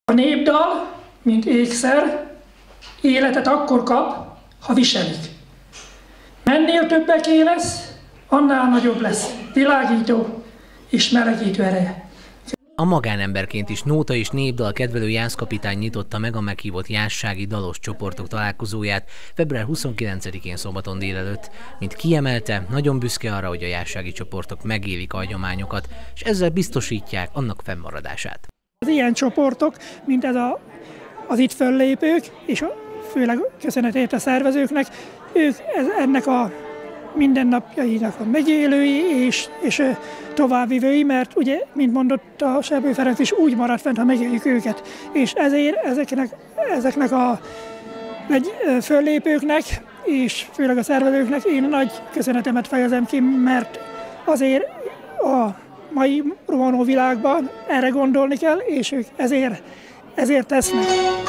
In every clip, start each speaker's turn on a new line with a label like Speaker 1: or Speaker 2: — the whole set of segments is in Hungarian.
Speaker 1: A népdal, mint ékszer, életet akkor kap, ha viselik. Mennél többeké lesz, annál nagyobb lesz világító és melegítő ereje.
Speaker 2: A magánemberként is nóta és népdal kedvelő Jász-kapitány nyitotta meg a meghívott jászsági dalos csoportok találkozóját február 29-én szombaton délelőtt. Mint kiemelte, nagyon büszke arra, hogy a jászsági csoportok megélik a hagyományokat, és ezzel biztosítják annak fennmaradását.
Speaker 1: Az ilyen csoportok, mint ez az itt föllépők, és főleg köszönetért a szervezőknek, ők ennek a mindennapjainak a megélői és továbbvivői, mert ugye, mint mondott a Sebő Ferenc is, úgy maradt fent, ha megéljük őket. És ezért ezeknek a föllépőknek, és főleg a szervezőknek én nagy köszönetemet fejezem ki, mert azért a mai rohanó világban erre gondolni kell, és ők ezért tesznek.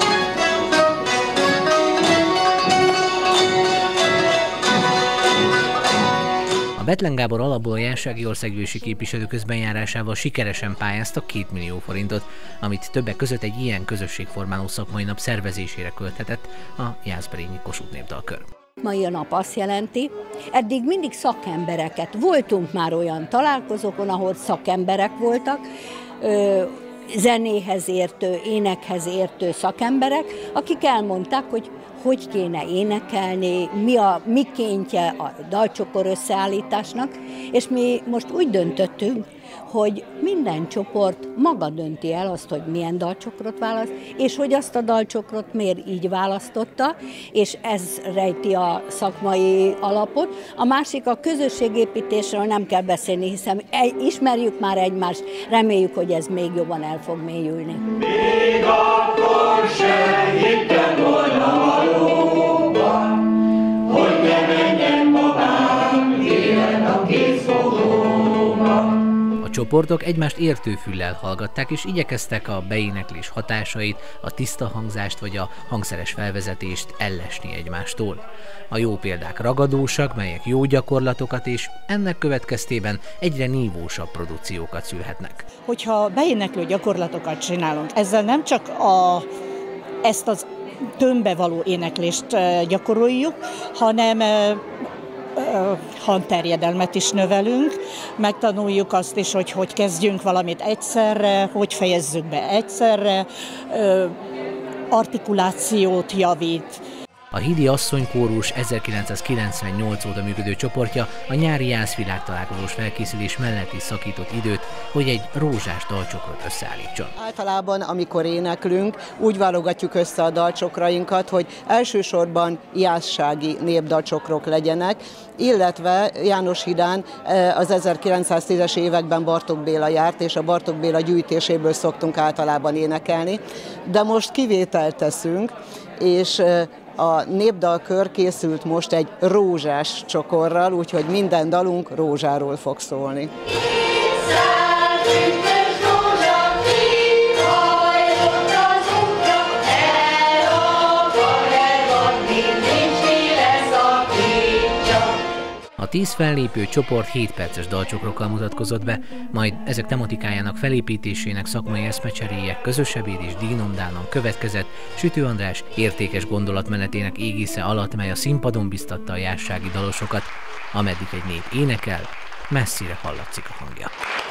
Speaker 2: A Bethlen Gábor alapból a jászsági országgyűlési képviselő közbenjárásával sikeresen pályáztak 2 millió forintot, amit többek között egy ilyen közösségformáló szakmai nap szervezésére költhetett a Jászberényi Kossuth Népdalkör.
Speaker 3: Mai a nap azt jelenti, eddig mindig szakembereket. Voltunk már olyan találkozókon, ahol szakemberek voltak, zenéhez értő, énekhez értő szakemberek, akik elmondták, hogy kéne énekelni, mi a mikéntje a dalcsokor összeállításnak, és mi most úgy döntöttünk, hogy minden csoport maga dönti el azt, hogy milyen dalcsokrot választ, és hogy azt a dalcsokrot miért így választotta, és ez rejti a szakmai alapot. A másik a közösségépítésről nem kell beszélni, hiszen ismerjük már egymást, reméljük, hogy ez még jobban el fog mélyülni.
Speaker 4: Még akkor se hittem volna valóban, hogy ne menjen babám, élet a készfogóban.
Speaker 2: A csoportok egymást értő füllel hallgatták, és igyekeztek a beéneklés hatásait, a tiszta hangzást vagy a hangszeres felvezetést ellesni egymástól. A jó példák ragadósak, melyek jó gyakorlatokat, és ennek következtében egyre nívósabb produkciókat szülhetnek.
Speaker 5: Hogyha beéneklő gyakorlatokat csinálunk, ezzel nem csak ezt az tömbbe való éneklést gyakoroljuk, hanem hangterjedelmet is növelünk, megtanuljuk azt is, hogy kezdjünk valamit egyszerre, hogy fejezzük be egyszerre, artikulációt javít.
Speaker 2: A Hidi Asszonykórus 1998 óta működő csoportja a nyári jászvilágtalálkozós felkészülés mellett is szakított időt, hogy egy rózsás dalcsokrot összeállítson.
Speaker 6: Általában, amikor éneklünk, úgy válogatjuk össze a dalcsokrainkat, hogy elsősorban jászsági népdalcsokrok legyenek, illetve Jánoshidán az 1910-es években Bartók Béla járt, és a Bartók Béla gyűjtéséből szoktunk általában énekelni, de most kivételt teszünk, és a népdalkör készült most egy rózsás csokorral, úgyhogy minden dalunk rózsáról fog szólni.
Speaker 2: A 10 fellépő csoport 7 perces dalcsokrokkal mutatkozott be, majd ezek tematikájának felépítésének szakmai eszmecseréje, közös ebéd és díjnomdánon következett Sütő András értékes gondolatmenetének égisze alatt, mely a színpadon biztatta a jászsági dalosokat, ameddig egy nép énekel, messzire hallatszik a hangja.